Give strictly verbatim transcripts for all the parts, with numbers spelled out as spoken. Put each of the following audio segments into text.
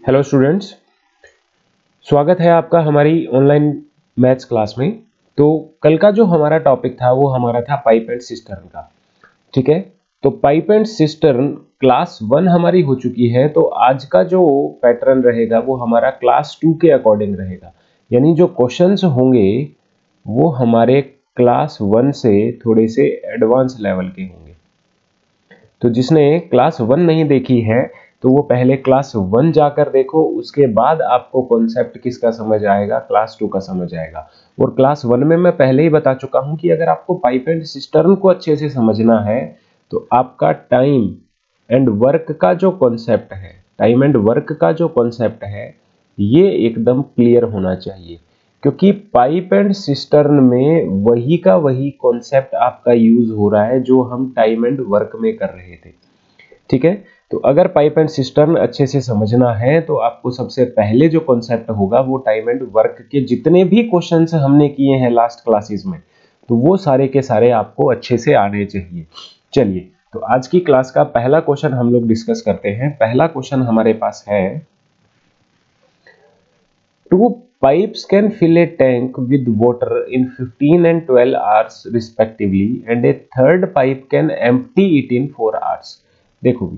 Hello students, स्वागत है आपका हमारी ऑनलाइन मैथ्स क्लास में। तो कल का जो हमारा टॉपिक था वो हमारा था पाइप एंड सिस्टर्न का। ठीक है, तो pipe and cistern class one हमारी हो चुकी है। तो आज का जो पैटर्न रहेगा वो हमारा क्लास टू के अकॉर्डिंग रहेगा, यानी जो क्वेश्चंस होंगे वो हमारे क्लास वन से थोड़े से एडवांस लेवल के होंगे। तो जिसने क्लास वन नहीं देखी है तो वो पहले क्लास वन जाकर देखो, उसके बाद आपको कॉन्सेप्ट किसका समझ आएगा, क्लास टू का समझ आएगा। और क्लास वन में मैं पहले ही बता चुका हूं कि अगर आपको पाइप एंड सिस्टर्न को अच्छे से समझना है तो आपका टाइम एंड वर्क का जो कॉन्सेप्ट है टाइम एंड वर्क का जो कॉन्सेप्ट है ये एकदम क्लियर होना चाहिए, क्योंकि पाइप एंड सिस्टर्न में वही का वही कॉन्सेप्ट आपका यूज हो रहा है जो हम टाइम एंड वर्क में कर रहे थे। ठीक है, तो अगर पाइप एंड सिस्टर्न अच्छे से समझना है तो आपको सबसे पहले जो कॉन्सेप्ट होगा वो टाइम एंड वर्क के जितने भी क्वेश्चंस हमने किए हैं लास्ट क्लासेस में, तो वो सारे के सारे आपको अच्छे से आने चाहिए। चलिए, तो आज की क्लास का पहला क्वेश्चन हम लोग डिस्कस करते हैं। पहला क्वेश्चन हमारे पास है, two pipes can fill a tank with water in fifteen and twelve hours respectively and a third pipe can empty it in four hours। देखो,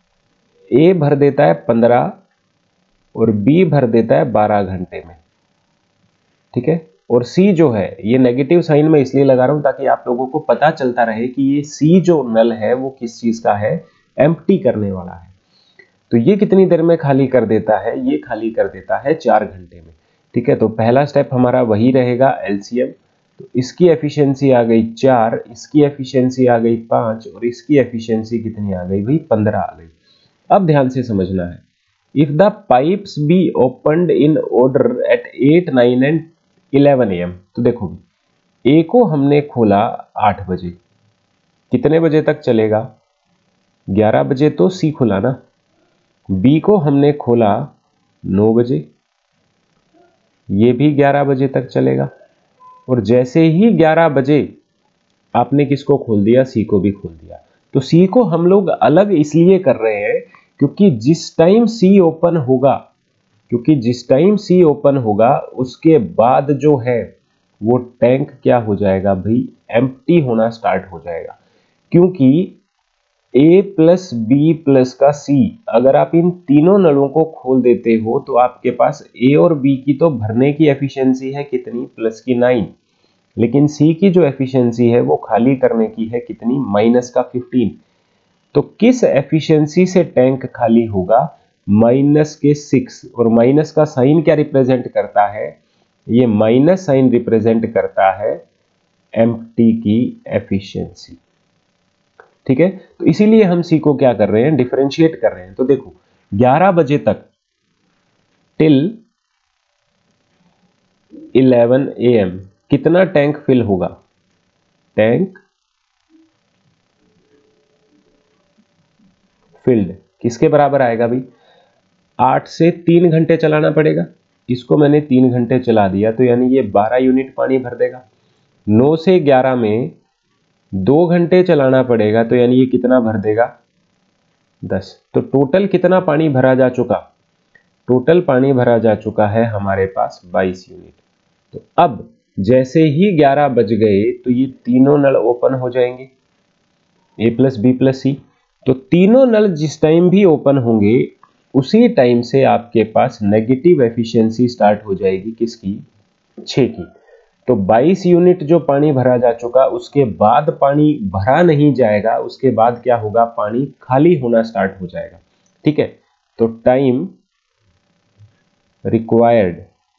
ए भर देता है पंद्रह और बी भर देता है बारह घंटे में। ठीक है, और सी जो है ये नेगेटिव साइन में इसलिए लगा रहा हूं ताकि आप लोगों को पता चलता रहे कि ये सी जो नल है वो किस चीज का है, एम्प्टी करने वाला है। तो ये कितनी देर में खाली कर देता है, ये खाली कर देता है चार घंटे में। ठीक है, तो पहला स्टेप हमारा वही रहेगा, एलसीएम। तो इसकी एफिशिएंसी आ गई चार, इसकी एफिशिएंसी आ गई पांच और इसकी एफिशिएंसी कितनी आ गई भाई, पंद्रह आ गई। अब ध्यान से समझना है, if the pipes be opened in order at eight nine and eleven a m. तो देखो, ए को हमने खोला आठ बजे, कितने बजे तक चलेगा, ग्यारह बजे तो सी खुला ना। बी को हमने खोला नौ बजे, ये भी ग्यारह बजे तक चलेगा। और जैसे ही ग्यारह बजे आपने किसको खोल दिया, सी को भी खोल दिया। तो सी को हम लोग अलग इसलिए कर रहे हैं क्योंकि जिस टाइम सी ओपन होगा क्योंकि जिस टाइम सी ओपन होगा उसके बाद जो है वो टैंक क्या हो जाएगा भाई, एम्प्टी होना स्टार्ट हो जाएगा। क्योंकि ए प्लस बी प्लस का सी, अगर आप इन तीनों नलों को खोल देते हो तो आपके पास ए और बी की तो भरने की एफिशिएंसी है कितनी, प्लस की नाइन, लेकिन सी की जो एफिशिएंसी है वो खाली करने की है कितनी, माइनस का फिफ्टीन। तो किस एफिशिएंसी से टैंक खाली होगा, माइनस के सिक्स। और माइनस का साइन क्या रिप्रेजेंट करता है, ये माइनस साइन रिप्रेजेंट करता है एम्प्टी की एफिशिएंसी। ठीक है, तो इसीलिए हम सी को क्या कर रहे हैं, डिफरेंशिएट कर रहे हैं। तो देखो, ग्यारह बजे तक टिल इलेवन ए एम कितना टैंक फिल होगा, टैंक फिल्ड किसके बराबर आएगा भाई, आठ से तीन घंटे चलाना पड़ेगा। इसको मैंने तीन घंटे चला दिया तो यानी ये बारह यूनिट पानी भर देगा। नौ से ग्यारह में दो घंटे चलाना पड़ेगा तो यानी ये कितना भर देगा, दस। तो टोटल कितना पानी भरा जा चुका, टोटल पानी भरा जा चुका है हमारे पास बाईस यूनिट। तो अब जैसे ही ग्यारह बज गए तो ये तीनों नल ओपन हो जाएंगे, A plus B plus C. तो तीनों नल जिस टाइम भी ओपन होंगे उसी टाइम से आपके पास नेगेटिव एफिशिएंसी स्टार्ट हो जाएगी, किसकी, छह की। तो बाईस यूनिट जो पानी भरा जा चुका, उसके बाद पानी भरा नहीं जाएगा, उसके बाद क्या होगा, पानी खाली होना स्टार्ट हो जाएगा। ठीक है, तो टाइम रिक्वायर्ड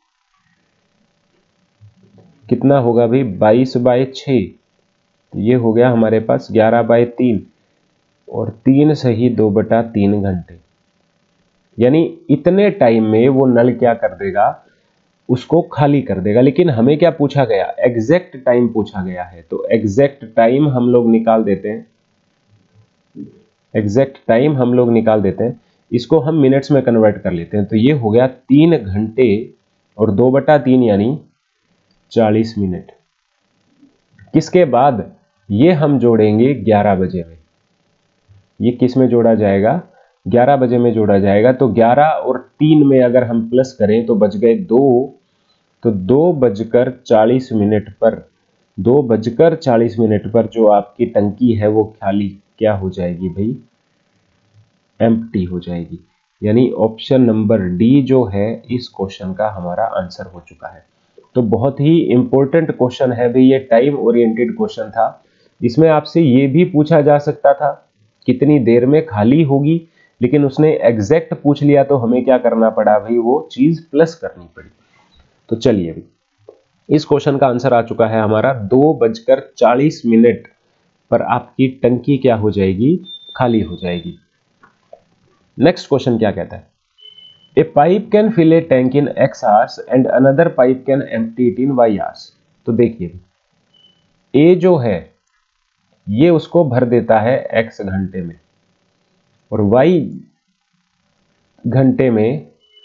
कितना होगा भाई, बाईस बाय छह, ये हो गया हमारे पास ग्यारह बाय तीन, और तीन सही दो बटा तीन घंटे। यानी इतने टाइम में वो नल क्या कर देगा, उसको खाली कर देगा। लेकिन हमें क्या पूछा गया, एग्जैक्ट टाइम पूछा गया है, तो एग्जैक्ट टाइम हम लोग निकाल देते हैं एग्जैक्ट टाइम हम लोग निकाल देते हैं इसको हम मिनट्स में कन्वर्ट कर लेते हैं। तो ये हो गया तीन घंटे और दो बटा तीन यानी चालीस मिनट। किसके बाद, ये हम जोड़ेंगे ग्यारह बजे में। ये किस में जोड़ा जाएगा, ग्यारह बजे में जोड़ा जाएगा, तो ग्यारह और तीन में अगर हम प्लस करें तो बच गए दो, तो दो बजकर चालीस मिनट पर दो बजकर चालीस मिनट पर जो आपकी टंकी है वो खाली क्या हो जाएगी भाई, एम्प्टी हो जाएगी। यानी ऑप्शन नंबर डी जो है इस क्वेश्चन का हमारा आंसर हो चुका है। तो बहुत ही इंपॉर्टेंट क्वेश्चन है भाई, ये टाइम ओरिएंटेड क्वेश्चन था। इसमें आपसे ये भी पूछा जा सकता था कितनी देर में खाली होगी, लेकिन उसने एग्जैक्ट पूछ लिया तो हमें क्या करना पड़ा भाई, वो चीज प्लस करनी पड़ी। तो चलिए भाई, इस क्वेश्चन का आंसर आ चुका है हमारा, दो बजकर चालीस मिनट पर आपकी टंकी क्या हो जाएगी, खाली हो जाएगी। नेक्स्ट क्वेश्चन क्या कहता है, a pipe can fill a tank in x hours and another pipe can empty it in y hours. तो देखिए, ए जो है ये उसको भर देता है एक्स घंटे में, और वाई घंटे में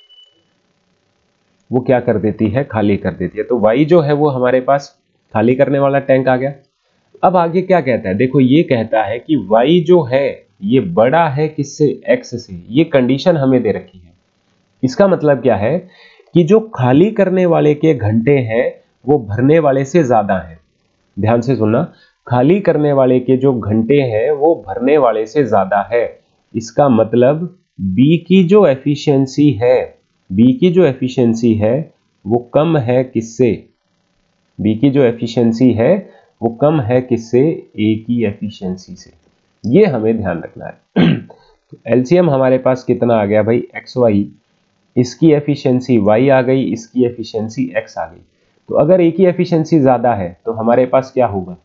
वो क्या कर देती है, खाली कर देती है। तो वाई जो है वो हमारे पास खाली करने वाला टैंक आ गया। अब आगे क्या कहता है, देखो ये कहता है कि वाई जो है ये बड़ा है किससे, एक्स से। ये कंडीशन हमें दे रखी है। इसका मतलब क्या है कि जो खाली करने वाले के घंटे हैं वो भरने वाले से ज्यादा हैं। ध्यान से सुनना, खाली करने वाले के जो घंटे हैं वो भरने वाले से ज्यादा है। इसका मतलब बी की जो एफिशिएंसी है बी की जो एफिशिएंसी है वो कम है किससे, बी की जो एफिशिएंसी है वो कम है किससे, ए की एफिशिएंसी से। ये हमें ध्यान रखना है। तो एलसीएम हमारे पास कितना आ गया भाई, एक्स वाई, इसकी एफिशिएंसी y आ गई, इसकी एफिशिएंसी x आ गई। तो अगर ए की एफिशिएंसी ज्यादा है तो हमारे पास क्या होगा,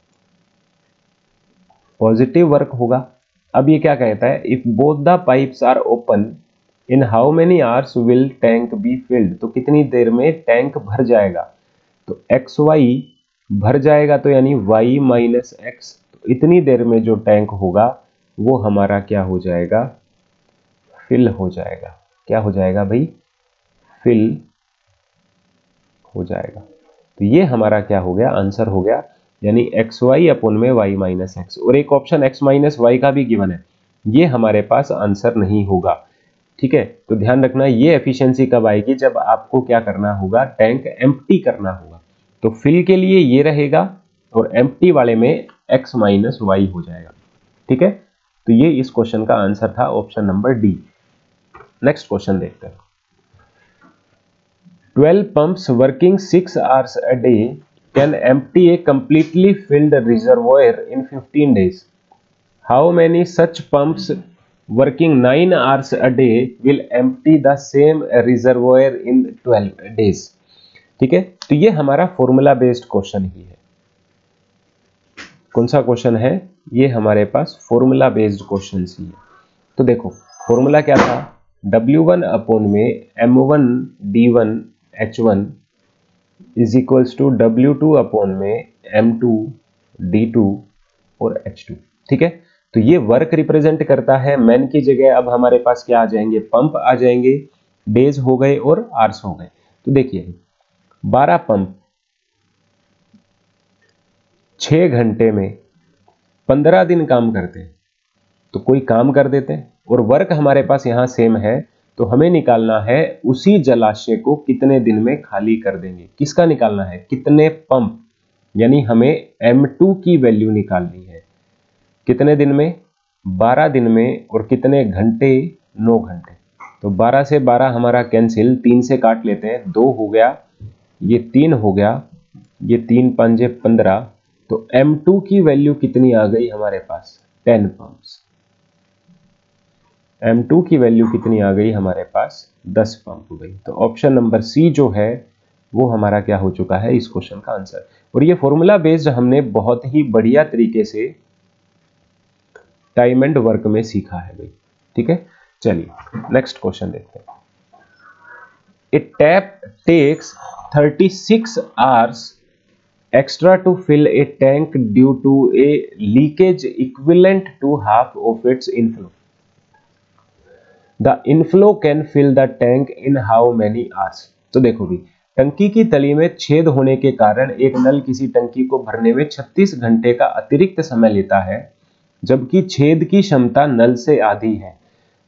पॉजिटिव वर्क होगा। अब ये क्या कहता है, if both the pipes are open in how many hours will tank be filled. तो कितनी देर में टैंक भर जाएगा, तो एक्स वाई भर जाएगा, तो यानी y माइनस एक्स। तो इतनी देर में जो टैंक होगा वो हमारा क्या हो जाएगा, फिल हो जाएगा। क्या हो जाएगा भाई, फिल हो जाएगा। तो ये हमारा क्या हो गया, आंसर हो गया। यानी एक्स वाई अपोन में वाई माइनस एक्स, और एक ऑप्शन एक्स माइनस वाई का भी गिवन है, ये हमारे पास आंसर नहीं होगा। ठीक है, तो ध्यान रखना, ये एफिशिएंसी कब आएगी, जब आपको क्या करना होगा, टैंक एम्प्टी करना होगा। तो फिल के लिए ये रहेगा और एम्प्टी वाले में एक्स माइनस वाई हो जाएगा। ठीक है, तो ये इस क्वेश्चन का आंसर था, option number D. Next question देखते हैं। twelve pumps working six hours a day can empty a completely filled reservoir in fifteen days. How many such pumps working nine hours a day will empty the same reservoir in twelve days? ठीक है, तो ये हमारा formula based question ही है। कौन सा question है ये, हमारे पास फॉर्मूला बेस्ड क्वेश्चन ही है। तो देखो फॉर्मूला क्या था, डब्ल्यू वन अपॉन में M one D one H one is equals to W two upon में एम टू डी टू और एच टू। ठीक है, तो ये वर्क रिप्रेजेंट करता है। मैन की जगह अब हमारे पास क्या आ जाएंगे, पंप आ जाएंगे, डेज हो गए और आवर्स हो गए। तो देखिए बारह पंप छह घंटे में पंद्रह दिन काम करते हैं, तो कोई काम कर देते हैं, और वर्क हमारे पास यहां सेम है। तो हमें निकालना है उसी जलाशय को कितने दिन में खाली कर देंगे। किसका निकालना है, कितने पंप, यानी हमें एम टू की वैल्यू निकालनी है। कितने दिन में, बारह दिन में, और कितने घंटे, नौ घंटे। तो बारह से बारह हमारा कैंसिल, तीन से काट लेते हैं, दो हो गया, ये तीन हो गया, ये तीन पंजे पंद्रह। तो एम टू की वैल्यू कितनी आ गई हमारे पास, टेन पंप्स। एम टू की वैल्यू कितनी आ गई हमारे पास, दस पंप हो गई। तो ऑप्शन नंबर सी जो है वो हमारा क्या हो चुका है, इस क्वेश्चन का आंसर। और ये फॉर्मूला बेस्ड हमने बहुत ही बढ़िया तरीके से टाइम एंड वर्क में सीखा है भाई। ठीक है, चलिए नेक्स्ट क्वेश्चन देखते हैं। A tap takes thirty six hours extra to fill a tank due to a leakage equivalent to half of its inflow. The inflow can fill the tank in how many hours? तो देखो भी, टंकी की तली में छेद होने के कारण एक नल किसी टंकी को भरने में छत्तीस घंटे का अतिरिक्त समय लेता है, जबकि छेद की क्षमता नल से आधी है।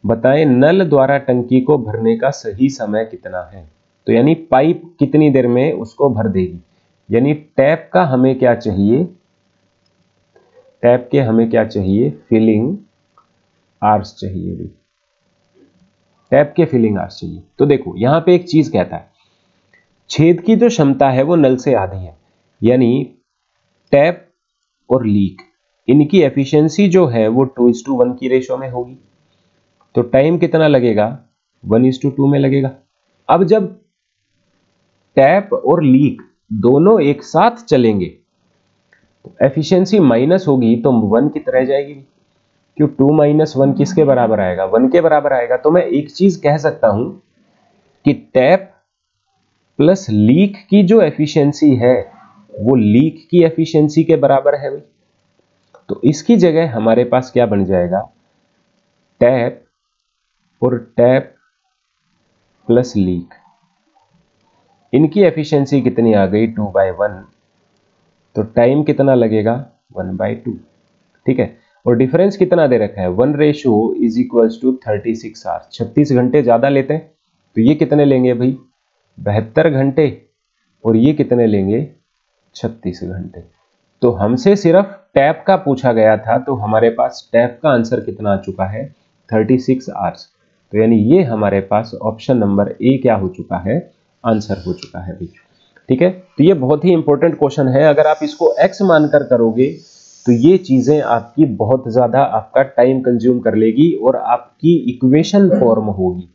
बताएं नल द्वारा टंकी को भरने का सही समय कितना है। तो यानी पाइप कितनी देर में उसको भर देगी, यानी टैप का हमें क्या चाहिए, टैप के हमें क्या चाहिए, फिलिंग आवर्स चाहिए भी, टैप के फिलिंग आवर्स चाहिए। तो देखो यहां पे एक चीज कहता है, छेद की जो क्षमता है वो नल से आधी है, यानी टैप और लीक इनकी एफिशिएंसी जो है वो टू इज टू वन की रेशो में होगी। तो टाइम कितना लगेगा, वन इज टू टू में लगेगा। अब जब टैप और लीक दोनों एक साथ चलेंगे तो एफिशिएंसी माइनस होगी, तो वन की तरह जाएगी, क्यों टू माइनस वन किसके बराबर आएगा, वन के बराबर आएगा। तो मैं एक चीज कह सकता हूं कि टैप प्लस लीक की जो एफिशिएंसी है वो लीक की एफिशिएंसी के बराबर है भाई। तो इसकी जगह हमारे पास क्या बन जाएगा, टैप और टैप प्लस लीक, इनकी एफिशिएंसी कितनी आ गई, टू बाई वन। तो टाइम कितना लगेगा, वन बाई टू। ठीक है, और डिफरेंस कितना दे रखा है, one ratio is equals to thirty six hours, छत्तीस घंटे ज्यादा लेते हैं। तो ये कितने लेंगे भाई, बहत्तर घंटे, और ये कितने लेंगे, छत्तीस घंटे। तो हमसे सिर्फ टैप का पूछा गया था, तो हमारे पास टैप का आंसर कितना आ चुका है, थर्टी सिक्स आवर्स। तो यानी ये हमारे पास ऑप्शन नंबर ए क्या हो चुका है, आंसर हो चुका है भाई। ठीक है, तो ये बहुत ही इंपॉर्टेंट क्वेश्चन है। अगर आप इसको एक्स मानकर करोगे तो ये चीजें आपकी बहुत ज्यादा आपका टाइम कंज्यूम कर लेगी और आपकी इक्वेशन फॉर्म होगी,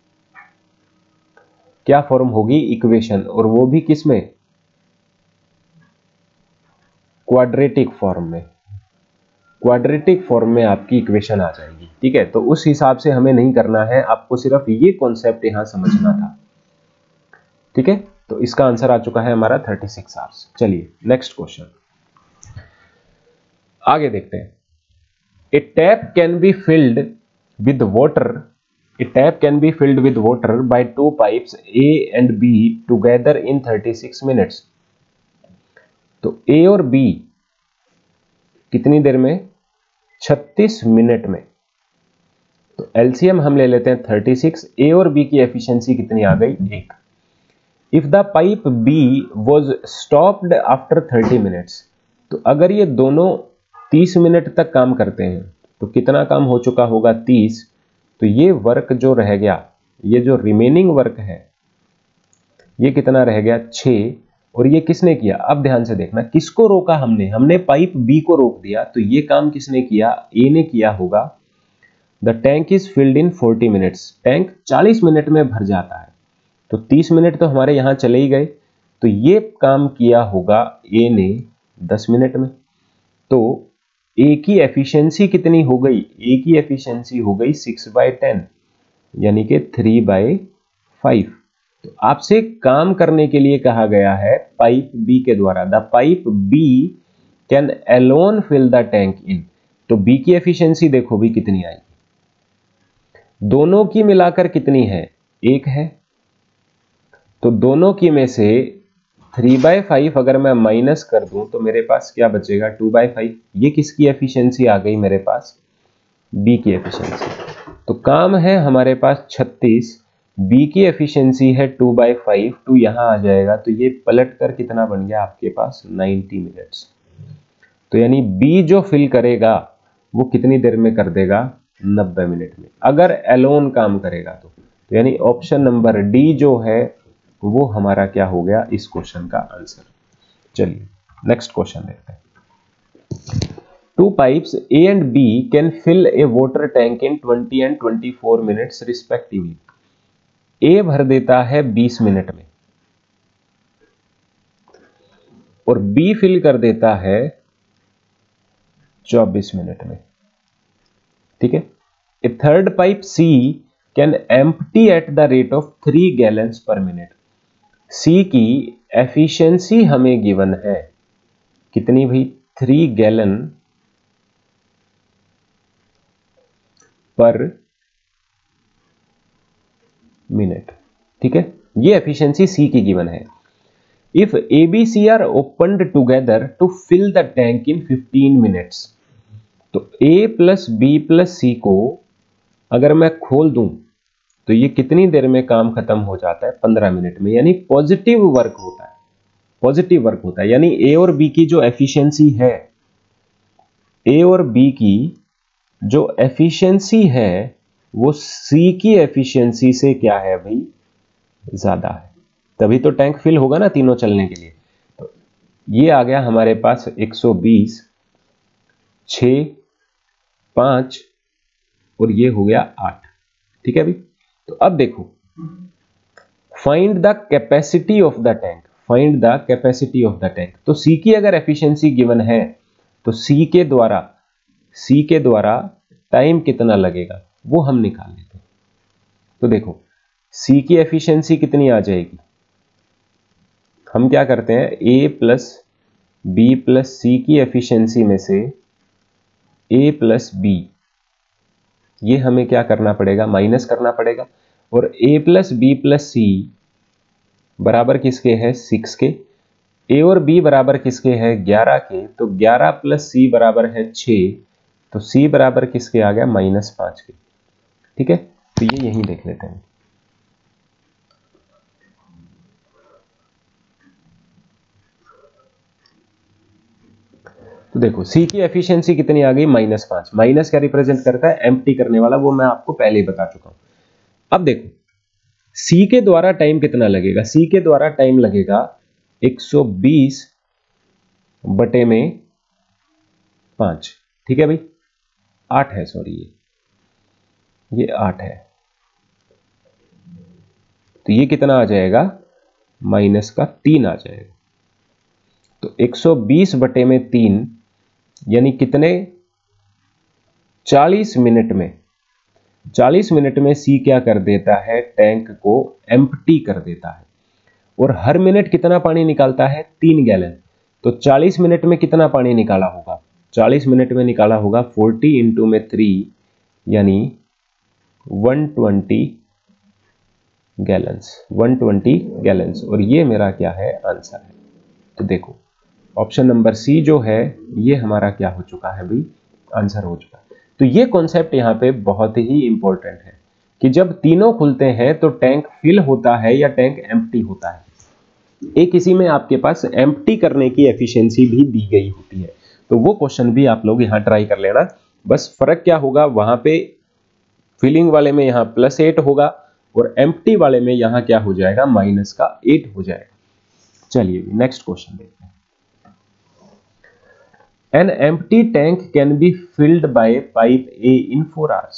क्या फॉर्म होगी, इक्वेशन, और वो भी किसमें, क्वाड्रेटिक फॉर्म में, क्वाड्रेटिक फॉर्म में आपकी इक्वेशन आ जाएगी। ठीक है, तो उस हिसाब से हमें नहीं करना है, आपको सिर्फ ये कॉन्सेप्ट यहां समझना था। ठीक है, तो इसका आंसर आ चुका है हमारा थर्टी सिक्स आवर्स। चलिए नेक्स्ट क्वेश्चन आगे देखते हैं। A tap can be filled with water, a tap can be filled with water by two pipes A and B together in thirty six minutes. तो A और B कितनी देर में, छत्तीस minute में। तो एलसीएम हम ले लेते हैं थर्टी सिक्स, ए और बी की एफिशिएंसी कितनी आ गई, एक। If the pipe B was stopped after thirty minutes, तो अगर ये दोनों तीस मिनट तक काम करते हैं तो कितना काम हो चुका होगा, तीस। तो ये वर्क जो रह गया, ये जो रिमेनिंग वर्क है ये कितना रह गया, छह। और ये किसने किया, अब ध्यान से देखना, किसको रोका हमने, हमने पाइप बी को रोक दिया। तो ये काम किसने किया, ए ने किया होगा। The tank is filled in forty minutes, tank चालीस मिनट में भर जाता है। तो तीस मिनट तो हमारे यहां चले ही गए, तो ये काम किया होगा ए ने दस मिनट में। तो ए की एफिशिएंसी कितनी हो गई, ए की एफिशिएंसी हो गई सिक्स बाई टेन, यानी कि थ्री बाई फाइव। तो आपसे काम करने के लिए कहा गया है पाइप बी के द्वारा, the pipe B can alone fill the tank in. तो बी की एफिशिएंसी देखो भी कितनी आई, दोनों की मिलाकर कितनी है, एक है। तो दोनों की में से थ्री बाई फाइव अगर मैं माइनस कर दूं तो मेरे पास क्या बचेगा, टू बाई फाइव। ये किसकी एफिशिएंसी आ गई मेरे पास, बी की एफिशिएंसी। तो काम है हमारे पास छत्तीस, बी की एफिशिएंसी है टू बाई फाइव, टू यहां आ जाएगा तो ये पलट कर कितना बन गया आपके पास, नाइन्टी मिनट्स। तो यानी बी जो फिल करेगा वो कितनी देर में कर देगा, नब्बे मिनट में, अगर एलोन काम करेगा तो। तो यानी ऑप्शन नंबर डी जो है वो हमारा क्या हो गया इस क्वेश्चन का आंसर। चलिए नेक्स्ट क्वेश्चन देखते हैं। Two pipes A and B can fill a water tank in twenty and twenty four minutes respectively. A भर देता है बीस मिनट में और बी फिल कर देता है चौबीस मिनट में। ठीक है, a third pipe C can empty at the rate of three gallons per minute. C की एफिशिएंसी हमें गिवन है कितनी भाई, थ्री गैलन पर मिनट। ठीक है, ये एफिशिएंसी सी की गिवन है। If A B C are opened together to fill the tank in fifteen minutes, तो A plus B plus C को अगर मैं खोल दूं तो ये कितनी देर में काम खत्म हो जाता है, पंद्रह मिनट में। यानी पॉजिटिव वर्क होता है, पॉजिटिव वर्क होता है। यानी ए और बी की जो एफिशिएंसी है, ए और बी की जो एफिशिएंसी है वो सी की एफिशिएंसी से क्या है भाई, ज्यादा है। तभी तो टैंक फिल होगा ना तीनों चलने के लिए। तो ये आ गया हमारे पास एक सौ बीस, छह, पांच और ये हो गया आठ। ठीक है भाई। तो अब देखो, find the capacity of the tank, find the capacity of the tank. तो सी की अगर एफिशिएंसी गिवन है तो सी के द्वारा सी के द्वारा टाइम कितना लगेगा वो हम निकाल लेते हैं। तो देखो सी की एफिशिएंसी कितनी आ जाएगी, हम क्या करते हैं, A plus B plus C की एफिशिएंसी में से ए प्लस बी, ये हमें क्या करना पड़ेगा, माइनस करना पड़ेगा। और A plus B plus C बराबर किसके है, सिक्स के। ए और बी बराबर किसके है, ग्यारह के। तो ग्यारह प्लस सी बराबर है छह, तो सी बराबर किसके आ गया, माइनस पांच के। ठीक है, तो ये यहीं देख लेते हैं। तो देखो सी की एफिशिएंसी कितनी आ गई, माइनस पांच। माइनस क्या रिप्रेजेंट करता है, एम्प्टी करने वाला, वो मैं आपको पहले ही बता चुका हूं। अब देखो सी के द्वारा टाइम कितना लगेगा, सी के द्वारा टाइम लगेगा एक सौ बीस बटे में पांच। ठीक है भाई, आठ है, सॉरी ये ये आठ है। तो ये कितना आ जाएगा, माइनस का तीन आ जाएगा। तो एक सौ बीस बटे में तीन यानी कितने, चालीस मिनट में, चालीस मिनट में सी क्या कर देता है, टैंक को एम्प्टी कर देता है। और हर मिनट कितना पानी निकालता है, तीन गैलन। तो चालीस मिनट में कितना पानी निकाला होगा, चालीस मिनट में निकाला होगा चालीस इंटू में थ्री यानी एक सौ बीस गैलन्स, एक सौ बीस गैलन्स। और ये मेरा क्या है, आंसर है। तो देखो ऑप्शन नंबर सी जो है ये हमारा क्या हो चुका है भाई, आंसर हो चुका है। तो ये कॉन्सेप्ट यहां पे बहुत ही इंपॉर्टेंट है कि जब तीनों खुलते हैं तो टैंक फिल होता है या टैंक एम्प्टी होता है। एक इसी में आपके पास एम्प्टी करने की एफिशिएंसी भी दी गई होती है। तो वो क्वेश्चन भी आप लोग यहां ट्राई कर लेना। बस फर्क क्या होगा, वहां पे फिलिंग वाले में यहां प्लस एट होगा और एम्प्टी वाले में यहां क्या हो जाएगा, माइनस का एट हो जाएगा। चलिए नेक्स्ट क्वेश्चन देखते हैं। An empty tank can be filled by pipe A in four hours.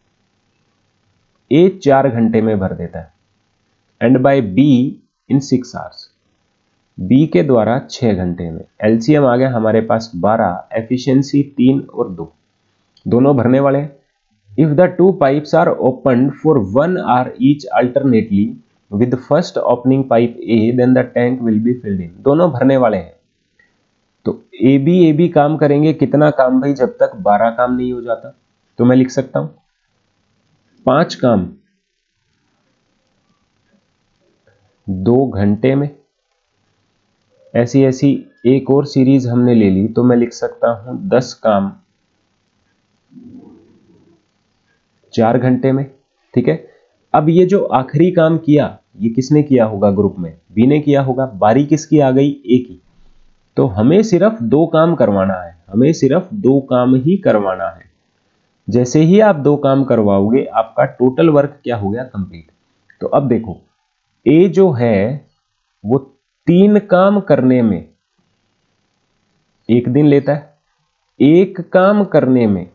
A चार घंटे में भर देता है, and by B in six hours. B के द्वारा छह घंटे में। एलसीएम आ गया हमारे पास बारह, एफिशिएंसी तीन और दो, दोनों भरने वाले हैं। If the two pipes are opened for one hour each alternately with the first opening pipe A, then the tank will be filled in. दोनों भरने वाले हैं। तो ए बी ए बी काम करेंगे, कितना काम भाई, जब तक बारह काम नहीं हो जाता। तो मैं लिख सकता हूं पांच काम दो घंटे में। ऐसी ऐसी एक और सीरीज हमने ले ली तो मैं लिख सकता हूं दस काम चार घंटे में। ठीक है, अब ये जो आखिरी काम किया ये किसने किया होगा, ग्रुप में बी ने किया होगा। बारी किसकी आ गई, ए की। तो हमें सिर्फ दो काम करवाना है, हमें सिर्फ दो काम ही करवाना है। जैसे ही आप दो काम करवाओगे आपका टोटल वर्क क्या हो गया, कंप्लीट। तो अब देखो ए जो है वो तीन काम करने में एक दिन लेता है, एक काम करने में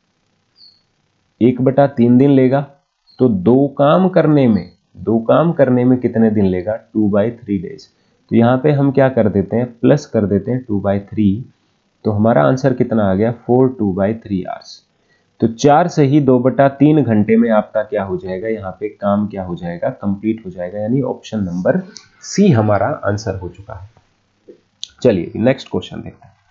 एक बटा तीन दिन लेगा। तो दो काम करने में दो काम करने में कितने दिन लेगा, टू बाई थ्री डेज। तो यहां पे हम क्या कर देते हैं, प्लस कर देते हैं टू बाई थ्री। तो हमारा आंसर कितना आ गया, four two by three hours. तो चार से ही दो बटा तीन घंटे में आपका क्या हो जाएगा, यहाँ पे काम क्या हो जाएगा, कंप्लीट हो जाएगा। यानी ऑप्शन नंबर सी हमारा आंसर हो चुका है। चलिए नेक्स्ट क्वेश्चन देखते हैं।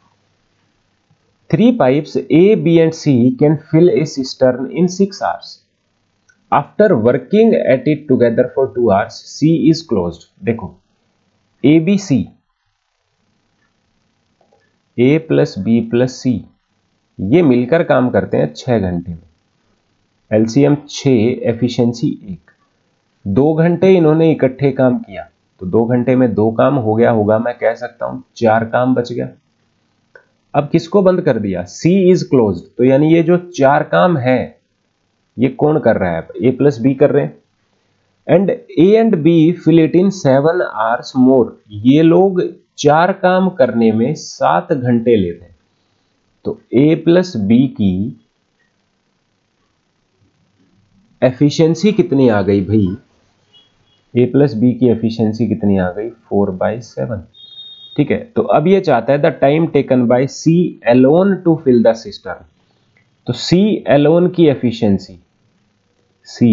Three pipes A B and C can fill a cistern in six hours. After working at it together for two hours C is closed. देखो A B C, A plus B plus C ये मिलकर काम करते हैं छह घंटे में। LCM छः, एफिशिएंसी एक। दो घंटे इन्होंने इकट्ठे काम किया, तो दो घंटे में दो काम हो गया होगा, मैं कह सकता हूं चार काम बच गया। अब किसको बंद कर दिया? सी इज क्लोज्ड, तो यानी ये जो चार काम है ये कौन कर रहा है? ए प्लस बी कर रहे हैं। And A and B fill it in seven hours more, ये लोग चार काम करने में सात घंटे लेते हैं। तो ए प्लस बी की एफिशिएंसी कितनी आ गई भाई? ए प्लस बी की एफिशिएंसी कितनी आ गई? Four by seven. ठीक है, तो अब ये चाहता है the time taken by C alone to fill the cistern. तो सी एलोन की एफिशिएंसी, सी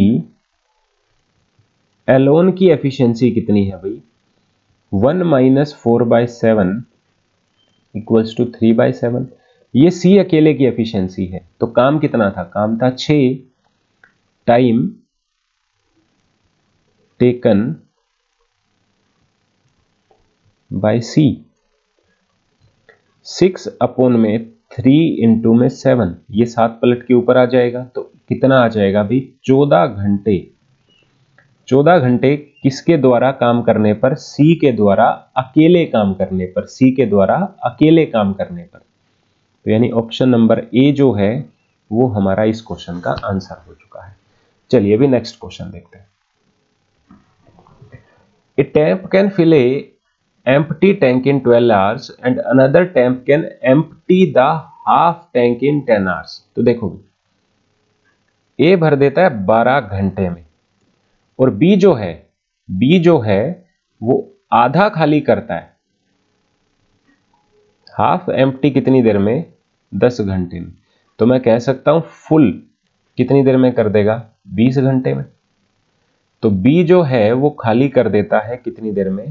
एलोन की एफिशिएंसी कितनी है भाई? One minus four by seven equals to three by seven. ये सी अकेले की एफिशिएंसी है। तो काम कितना था? काम था छः, time taken by C, six upon में थ्री इंटू में सेवन, ये सात पलट के ऊपर आ जाएगा। तो कितना आ जाएगा भाई? चौदह घंटे। चौदह घंटे किसके द्वारा काम करने पर? सी के द्वारा अकेले काम करने पर, सी के द्वारा अकेले काम करने पर। तो यानी ऑप्शन नंबर ए जो है वो हमारा इस क्वेश्चन का आंसर हो चुका है। चलिए अभी नेक्स्ट क्वेश्चन देखते हैं। A tank can fill a empty tank in twelve hours and another tank can empty the half tank in ten hours। तो देखो ए भर देता है बारह घंटे में, और बी जो है बी जो है वो आधा खाली करता है, हाफ एम्प्टी कितनी देर में? दस घंटे में। तो मैं कह सकता हूं फुल कितनी देर में कर देगा? बीस घंटे में। तो बी जो है वो खाली कर देता है कितनी देर में?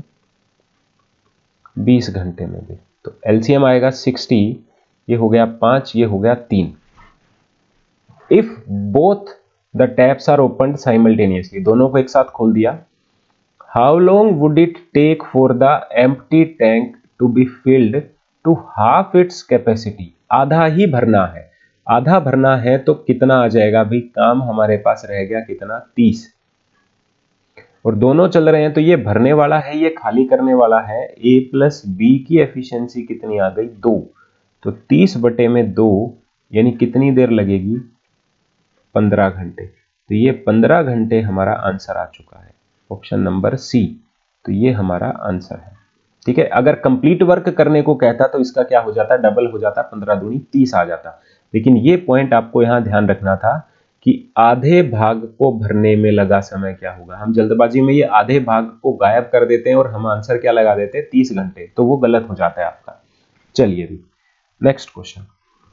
बीस घंटे में भी। तो एलसीएम आएगा सिक्सटी, ये हो गया पांच, ये हो गया तीन। If both the taps are open simultaneously, दोनों को एक साथ खोल दिया, how long would it take for the empty tank to be filled to half its capacity? आधा ही भरना है, आधा भरना है तो कितना आ जाएगा भाई? काम हमारे पास रह गया कितना? तीस। और दोनों चल रहे हैं, तो ये भरने वाला है, ये खाली करने वाला है। ए प्लस बी की एफिशिएंसी कितनी आ गई? दो। तो तीस बटे में दो यानी कितनी देर लगेगी? पंद्रह घंटे। तो ये पंद्रह घंटे हमारा आंसर आ चुका है, ऑप्शन नंबर सी। तो ये हमारा आंसर है। ठीक है, अगर कंप्लीट वर्क करने को कहता तो इसका क्या हो जाता? डबल हो जाता, पंद्रह दूनी तीस आ जाता। लेकिन ये पॉइंट आपको यहां ध्यान रखना था कि आधे भाग को भरने में लगा समय क्या होगा। हम जल्दबाजी में ये आधे भाग को गायब कर देते हैं और हम आंसर क्या लगा देते हैं? तीस घंटे, तो वो गलत हो जाता है आपका। चलिए भी next question.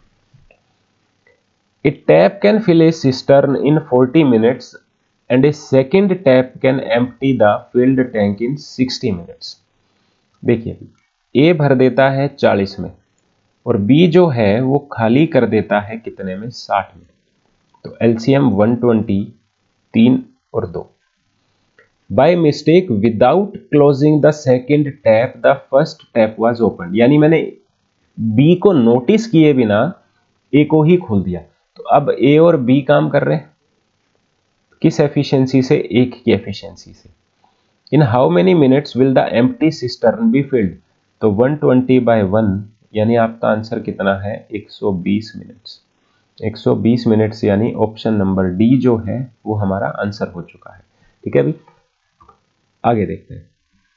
A tap can fill a cistern in forty minutes and a second tap can empty the filled tank in sixty minutes. देखिए ए भर देता है चालीस में, और बी जो है वो खाली कर देता है कितने में? साठ में। तो एलसीएम वन ट्वेंटी, तीन और दो। By mistake without closing the second tap the first tap was open, यानी मैंने बी को नोटिस किए बिना ए को ही खोल दिया। तो अब ए और बी काम कर रहे हैं किस एफिशिएंसी से? एक की एफिशिएंसी से। In how many minutes will the empty cistern be filled? तो वन ट्वेंटी बाय वन यानी आपका आंसर कितना है? एक सौ बीस मिनट्स। एक सौ बीस मिनट्स यानी ऑप्शन नंबर डी जो है वो हमारा आंसर हो चुका है। ठीक है, अभी आगे देखते हैं।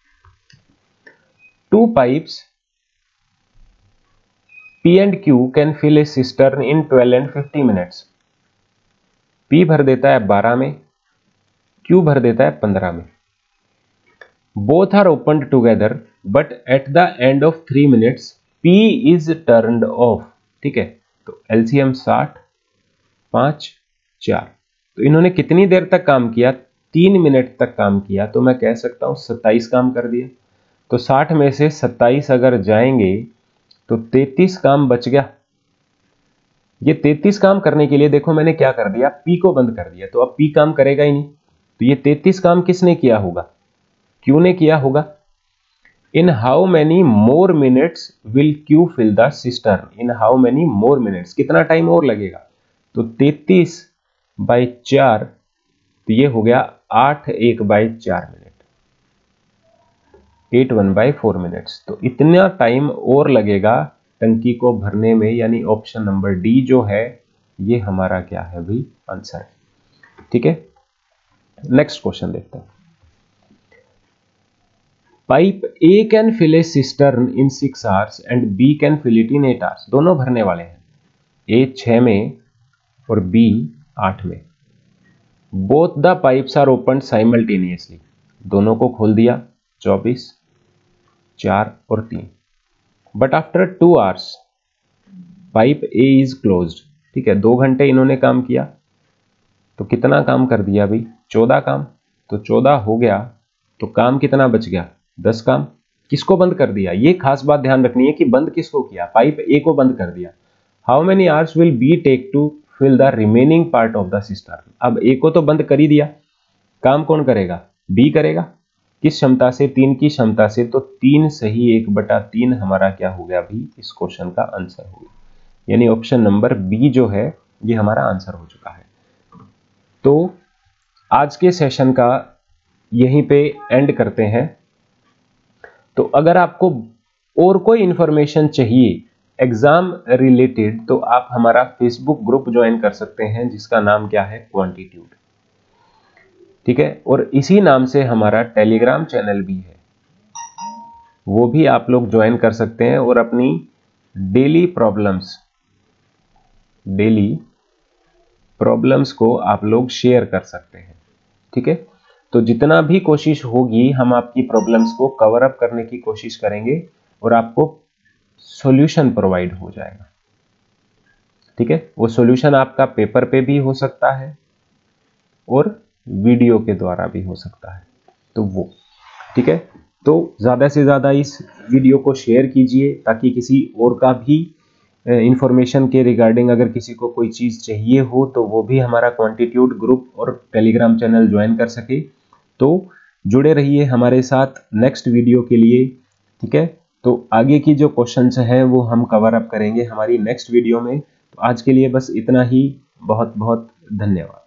Two pipes P and Q can fill a cistern in twelve and fifty minutes. P भर देता है बारह में, क्यू भर देता है पंद्रह में। Both are opened together but at the end of three minutes P is turned off. ठीक है, तो एलसीएम साठ, पांच, चार। तो इन्होंने कितनी देर तक काम किया? तीन मिनट तक काम किया। तो मैं कह सकता हूं सत्ताईस काम कर दिया। तो साठ में से सत्ताईस अगर जाएंगे तो तैंतीस काम बच गया। ये तैंतीस काम करने के लिए देखो मैंने क्या कर दिया? पी को बंद कर दिया। तो अब पी काम करेगा ही नहीं। तो ये तैंतीस काम किसने किया होगा? क्यू ने किया होगा। In how many more minutes will Q fill the cistern? In how many more minutes, कितना टाइम और लगेगा? तो तैंतीस बाई चार, तो ये हो गया आठ एक बाई चार minute, eight one by four minutes. तो इतना टाइम और लगेगा टंकी को भरने में, यानी ऑप्शन नंबर डी जो है ये हमारा क्या है भाई, आंसर है। ठीक है, नेक्स्ट क्वेश्चन देखते हैं। Pipe A can fill a cistern in six hours and B can fill it in eight hours. दोनों भरने वाले हैं, ए छह में और बी आठ में। Both the pipes are open simultaneously, दोनों को खोल दिया, चौबीस, चार और तीन। But after two hours pipe A is closed. ठीक है, दो घंटे इन्होंने काम किया, तो कितना काम कर दिया भाई, चौदह काम। तो चौदह हो गया, तो काम कितना बच गया, दस काम। किसको बंद कर दिया, ये खास बात ध्यान रखनी है कि बंद किसको किया, पाइप ए को बंद कर दिया। How many hours will be take to fill the remaining part of the cistern. अब ए को तो बंद कर ही दिया, काम कौन करेगा, बी करेगा। किस क्षमता से, तीन की क्षमता से। तो तीन सही एक बटा तीन हमारा क्या हो गया भी, इस क्वेश्चन का आंसर हो गया। यानी ऑप्शन नंबर बी जो है ये हमारा आंसर हो चुका है। तो आज के सेशन का यहीं पे एंड करते हैं। तो अगर आपको और कोई इंफॉर्मेशन चाहिए एग्जाम रिलेटेड, तो आप हमारा फेसबुक ग्रुप ज्वाइन कर सकते हैं, जिसका नाम क्या है, क्वांटिट्यूड। ठीक है, और इसी नाम से हमारा टेलीग्राम चैनल भी है, वो भी आप लोग ज्वाइन कर सकते हैं और अपनी डेली प्रॉब्लम्स डेली प्रॉब्लम्स को आप लोग शेयर कर सकते हैं। ठीक है, तो जितना भी कोशिश होगी हम आपकी प्रॉब्लम्स को कवर अप करने की कोशिश करेंगे और आपको सॉल्यूशन प्रोवाइड हो जाएगा। ठीक है, वो सॉल्यूशन आपका पेपर पे भी हो सकता है और वीडियो के द्वारा भी हो सकता है, तो वो ठीक है। तो ज्यादा से ज्यादा इस वीडियो को शेयर कीजिए ताकि किसी और का भी इंफॉर्मेशन के रिगार्डिंग अगर किसी को कोई चीज चाहिए हो तो वो भी हमारा क्वांटिट्यूड ग्रुप और टेलीग्राम चैनल ज्वाइन कर सके। तो जुड़े रहिए हमारे साथ नेक्स्ट वीडियो के लिए। ठीक है, तो आगे की जो क्वेश्चंस हैं वो हम कवर अप करेंगे हमारी नेक्स्ट वीडियो में। तो आज के लिए बस इतना ही, बहुत बहुत धन्यवाद।